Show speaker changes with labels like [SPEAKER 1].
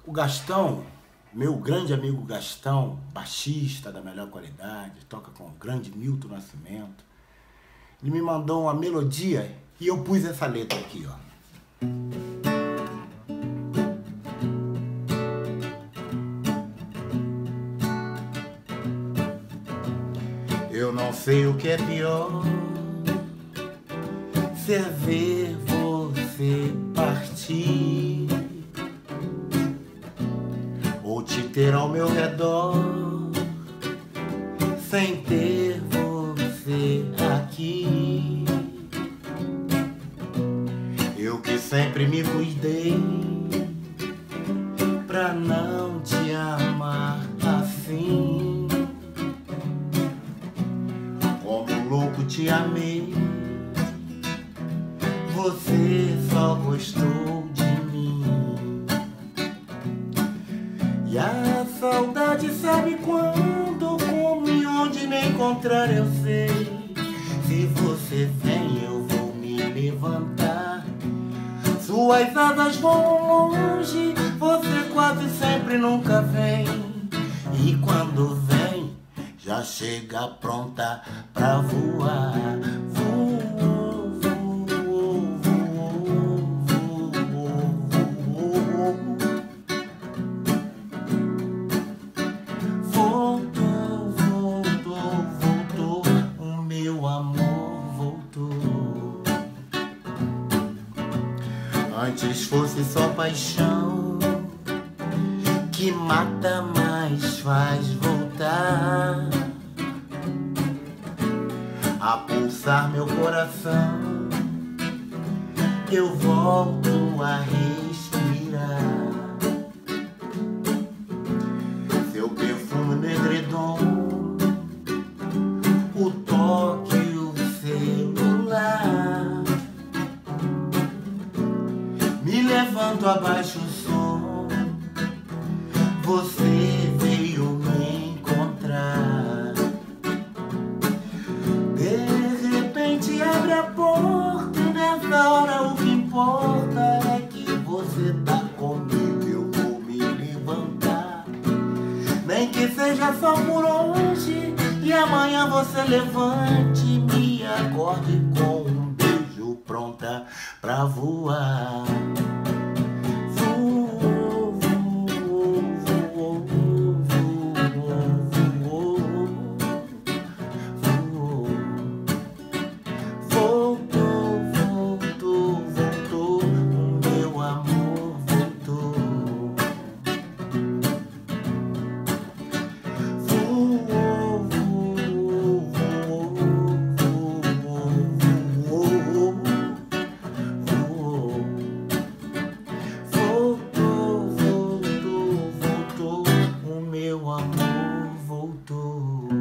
[SPEAKER 1] O Gastão, meu grande amigo Gastão, baixista da melhor qualidade, toca com o grande Milton Nascimento, ele me mandou uma melodia e eu pus essa letra aqui, ó. Eu não sei o que é pior, se é ver você partir ou te ter ao meu redor sem ter você aqui. Eu que sempre me cuidei pra não te amar assim, como louco te amei, você só gostou de mim. E a saudade sabe quando, como e onde me encontrar eu sei. Se você vem eu vou me levantar, suas asas vão longe, você quase sempre nunca vem. E quando vem, já chega pronta pra voar. Voltou, o meu amor voltou. Antes fosse só paixão que mata, mas faz voltar a pulsar meu coração. Eu volto a respirar seu perfume no edredom, o toque, o celular. Me levanto, abaixo o som, você veio me encontrar. De repente abre a porta e nessa hora o que importa é que você tá comigo. Eu vou me levantar, nem que seja só por hoje, e amanhã você levante e me acorde com um beijo pronta pra voar. Meu amor voltou.